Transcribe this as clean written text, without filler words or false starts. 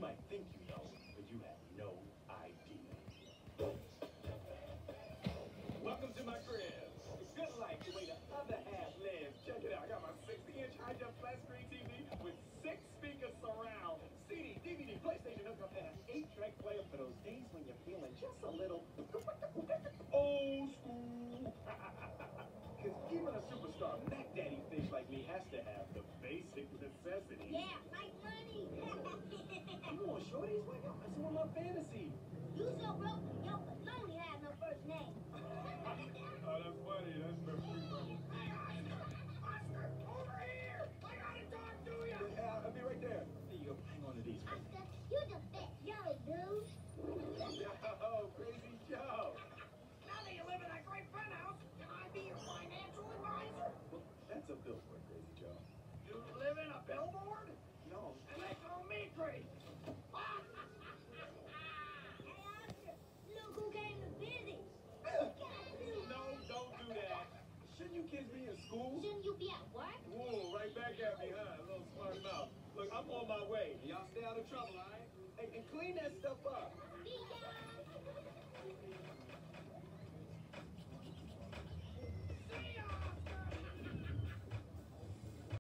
might think you know, but you have no idea. Welcome to my crib. The good life, the way the other half lives. Check it out. I got my 60-inch high-def flat screen TV with 6 speakers surround, CD, DVD, PlayStation hookup, and an 8-track player for those days when you're feeling just a little old school. Because even a superstar Mac Daddy fish like me has to have the basic necessities. Yeah, like money. Come on, shorties, wake up. That's one of my fantasy. You so broke, your baloney has no first name. Oh, that's funny. That's very funny. Hey, Oscar, over here. I gotta talk to you. Yeah, I'll be right there. There you go. Hang on to these. Oscar, you the best. Yo, dude. Yo, Crazy Joe. Now that you live in that great penthouse, can I be your financial advisor? Well, that's a billboard, Crazy Joe. You live in a billboard? No. And they call me crazy. Hey, Oscar, look who came to visit. No, don't do that. Shouldn't you kids be in school? Shouldn't you be at work? Whoa, right back at me, huh? A little smart mouth. Look, I'm on my way. Y'all stay out of trouble, all right? Hey, and clean that stuff up.